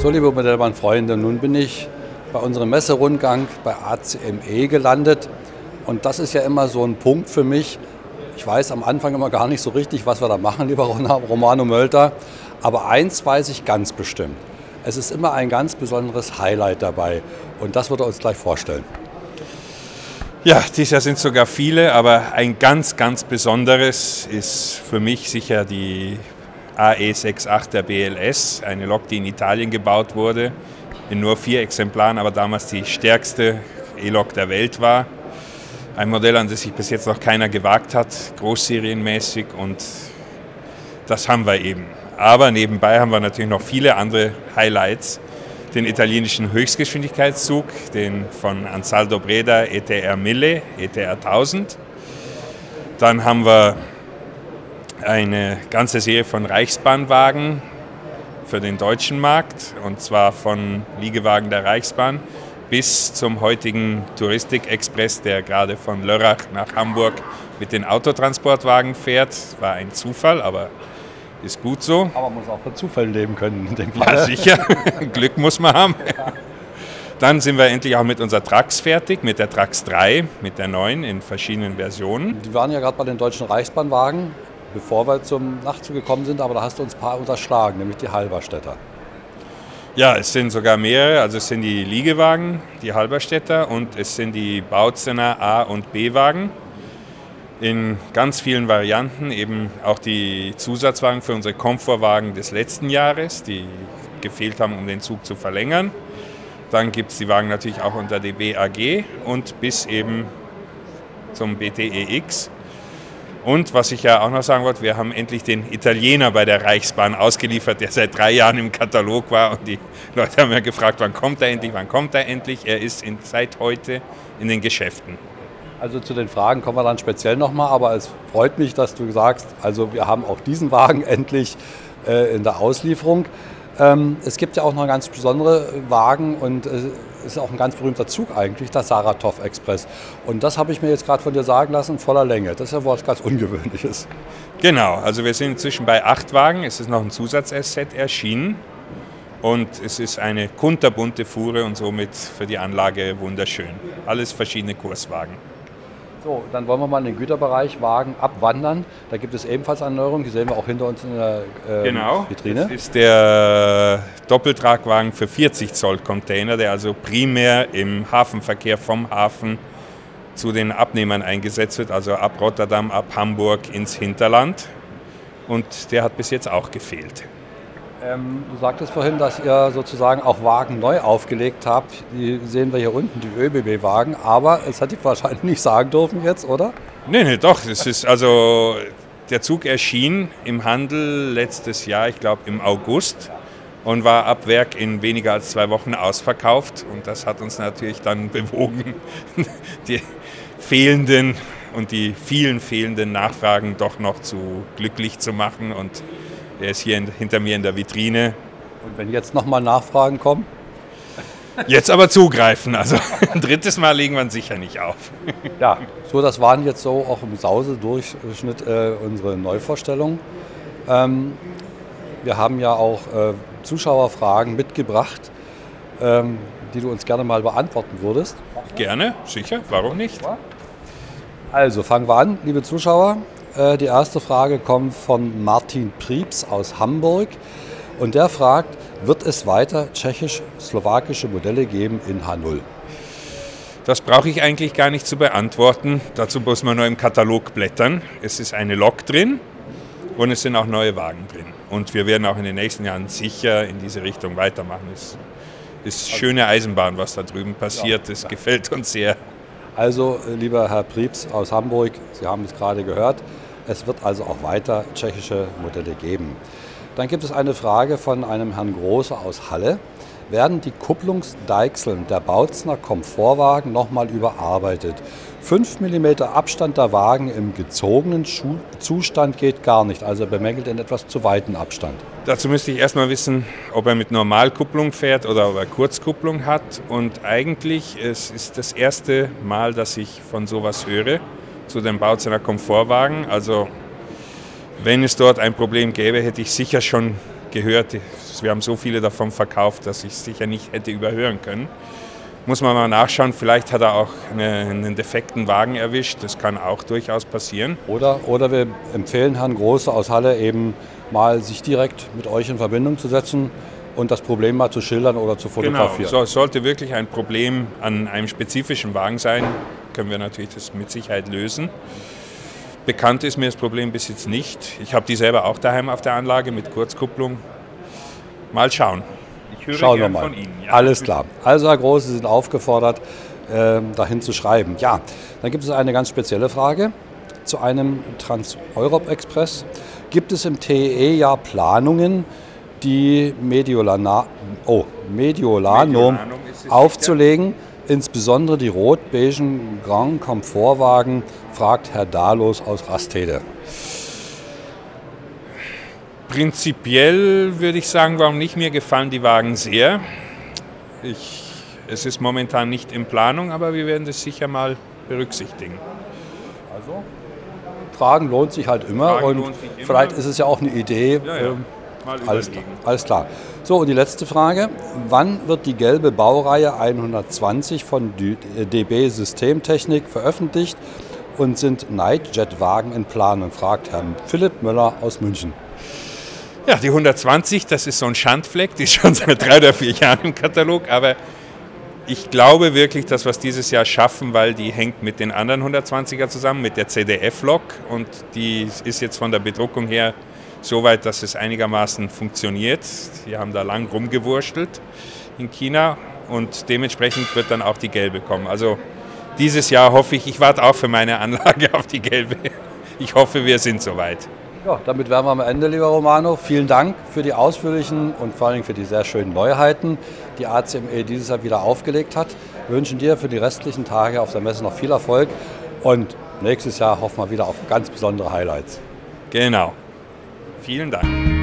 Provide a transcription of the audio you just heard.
So, liebe Modellbahnfreunde, nun bin ich bei unserem Messerundgang bei ACME gelandet. Und das ist ja immer so ein Punkt für mich. Ich weiß am Anfang immer gar nicht so richtig, was wir da machen, lieber Romano Mölter. Aber eins weiß ich ganz bestimmt. Es ist immer ein ganz besonderes Highlight dabei. Und das wird er uns gleich vorstellen. Ja, dieses Jahr sind sogar viele, aber ein ganz, ganz besonderes ist für mich sicher die AE68 der BLS, eine Lok, die in Italien gebaut wurde, in nur 4 Exemplaren, aber damals die stärkste E-Lok der Welt war. Ein Modell, an das sich bis jetzt noch keiner gewagt hat, großserienmäßig, und das haben wir eben. Aber nebenbei haben wir natürlich noch viele andere Highlights. Den italienischen Höchstgeschwindigkeitszug, den von Ansaldo Breda ETR 1000, ETR 1000. Dann haben wir eine ganze Serie von Reichsbahnwagen für den deutschen Markt, und zwar von Liegewagen der Reichsbahn bis zum heutigen Touristik-Express, der gerade von Lörrach nach Hamburg mit den Autotransportwagen fährt. War ein Zufall, aber ist gut so. Aber man muss auch von Zufällen leben können in dem Fall. Ja, sicher. Glück muss man haben. Dann sind wir endlich auch mit unserer Trax fertig, mit der Trax 3, mit der neuen in verschiedenen Versionen. Die waren ja gerade bei den deutschen Reichsbahnwagen, bevor wir zum Nachtzug gekommen sind, aber da hast du uns ein paar unterschlagen, nämlich die Halberstädter. Ja, es sind sogar mehrere, also es sind die Liegewagen, die Halberstädter, und es sind die Bautzener A- und B-Wagen in ganz vielen Varianten, eben auch die Zusatzwagen für unsere Komfortwagen des letzten Jahres, die gefehlt haben, um den Zug zu verlängern. Dann gibt es die Wagen natürlich auch unter die BAG und bis eben zum BTEX. Und was ich ja auch noch sagen wollte, wir haben endlich den Italiener bei der Reichsbahn ausgeliefert, der seit 3 Jahren im Katalog war. Und die Leute haben ja gefragt, wann kommt er endlich, wann kommt er endlich. Er ist seit heute in den Geschäften. Also zu den Fragen kommen wir dann speziell nochmal, aber es freut mich, dass du sagst, also wir haben auch diesen Wagen endlich in der Auslieferung. Es gibt ja auch noch einen ganz besonderen Wagen, und es ist auch ein ganz berühmter Zug eigentlich, der Saratow Express. Und das habe ich mir jetzt gerade von dir sagen lassen, voller Länge. Das ist ja was ganz Ungewöhnliches. Genau, also wir sind inzwischen bei 8 Wagen, es ist noch ein Zusatz-Set erschienen. Und es ist eine kunterbunte Fuhre und somit für die Anlage wunderschön. Alles verschiedene Kurswagen. So, dann wollen wir mal in den Güterbereich Wagen abwandern. Da gibt es ebenfalls eine Neuerung, die sehen wir auch hinter uns in der Vitrine. Das ist der Doppeltragwagen für 40 Zoll Container, der also primär im Hafenverkehr vom Hafen zu den Abnehmern eingesetzt wird, also ab Rotterdam, ab Hamburg ins Hinterland. Und der hat bis jetzt auch gefehlt. Du sagtest vorhin, dass ihr sozusagen auch Wagen neu aufgelegt habt. Die sehen wir hier unten, die ÖBB-Wagen. Aber das hätte ich wahrscheinlich nicht sagen dürfen jetzt, oder? Nee, doch. Das ist also, der Zug erschien im Handel letztes Jahr, ich glaube im August, und war ab Werk in weniger als 2 Wochen ausverkauft. Und das hat uns natürlich dann bewogen, die fehlenden und die vielen fehlenden Nachfragen doch noch zu glücklich zu machen. Und er ist hier hinter mir in der Vitrine. Und wenn jetzt nochmal Nachfragen kommen? Jetzt aber zugreifen. Also ein 3. Mal legen wir ihn sicher nicht auf. Ja, so, das waren jetzt so auch im Sause-Durchschnitt unsere Neuvorstellungen. Wir haben ja auch Zuschauerfragen mitgebracht, die du uns gerne mal beantworten würdest. Gerne, sicher, warum nicht? Also fangen wir an, liebe Zuschauer. Die erste Frage kommt von Martin Prieps aus Hamburg, und der fragt, wird es weiter tschechisch-slowakische Modelle geben in H0? Das brauche ich eigentlich gar nicht zu beantworten. Dazu muss man nur im Katalog blättern. Es ist eine Lok drin und es sind auch neue Wagen drin. Und wir werden auch in den nächsten Jahren sicher in diese Richtung weitermachen. Es ist schöne Eisenbahn, was da drüben passiert. Das gefällt uns sehr. Also, lieber Herr Prieps aus Hamburg, Sie haben es gerade gehört, es wird also auch weiter tschechische Modelle geben. Dann gibt es eine Frage von einem Herrn Große aus Halle. Werden die Kupplungsdeichseln der Bautzener Komfortwagen nochmal überarbeitet? 5 mm Abstand der Wagen im gezogenen Zustand geht gar nicht, also er bemängelt einen etwas zu weiten Abstand. Dazu müsste ich erstmal wissen, ob er mit Normalkupplung fährt oder ob er Kurzkupplung hat. Und eigentlich es ist das erste Mal, dass ich von sowas höre, zu dem Bautzener Komfortwagen. Also wenn es dort ein Problem gäbe, hätte ich sicher schon gehört. Wir haben so viele davon verkauft, dass ich es sicher nicht hätte überhören können. Muss man mal nachschauen, vielleicht hat er auch einen defekten Wagen erwischt, das kann auch durchaus passieren. Oder wir empfehlen Herrn Große aus Halle eben mal, sich direkt mit euch in Verbindung zu setzen und das Problem mal zu schildern oder zu fotografieren. Genau, sollte wirklich ein Problem an einem spezifischen Wagen sein, können wir natürlich das mit Sicherheit lösen. Bekannt ist mir das Problem bis jetzt nicht. Ich habe die selber auch daheim auf der Anlage mit Kurzkupplung. Mal schauen. Ich höre Schauen wir gern mal. von Ihnen. Ja. Alles klar. Also Herr Große, Sie sind aufgefordert, dahin zu schreiben. Ja, dann gibt es eine ganz spezielle Frage zu einem Trans-Europe Express. Gibt es im TEE-Jahr Planungen, die Mediolanum aufzulegen, insbesondere die rot-beigen Grand Komfortwagen, fragt Herr Dahlos aus Rastede. Prinzipiell würde ich sagen, warum nicht? Mir gefallen die Wagen sehr. Es ist momentan nicht in Planung, aber wir werden das sicher mal berücksichtigen. Also, Fragen lohnt sich halt immer und vielleicht ist es ja auch eine Idee. Mal alles klar. So, und die letzte Frage. Wann wird die gelbe Baureihe 120 von DB Systemtechnik veröffentlicht und sind Nightjet-Wagen in Planung? Fragt Herr Philipp Möller aus München. Ja, die 120, das ist so ein Schandfleck, die ist schon seit 3 oder 4 Jahren im Katalog, aber ich glaube wirklich, dass wir es dieses Jahr schaffen, weil die hängt mit den anderen 120er zusammen, mit der CDF-Lok, und die ist jetzt von der Bedruckung her so weit, dass es einigermaßen funktioniert. Die haben da lang rumgewurschtelt in China und dementsprechend wird dann auch die gelbe kommen. Also dieses Jahr hoffe ich warte auch für meine Anlage auf die gelbe. Ich hoffe, wir sind soweit. Ja, damit wären wir am Ende, lieber Romano. Vielen Dank für die ausführlichen und vor allem für die sehr schönen Neuheiten, die ACME dieses Jahr wieder aufgelegt hat. Wir wünschen dir für die restlichen Tage auf der Messe noch viel Erfolg und nächstes Jahr hoffen wir wieder auf ganz besondere Highlights. Genau. Vielen Dank.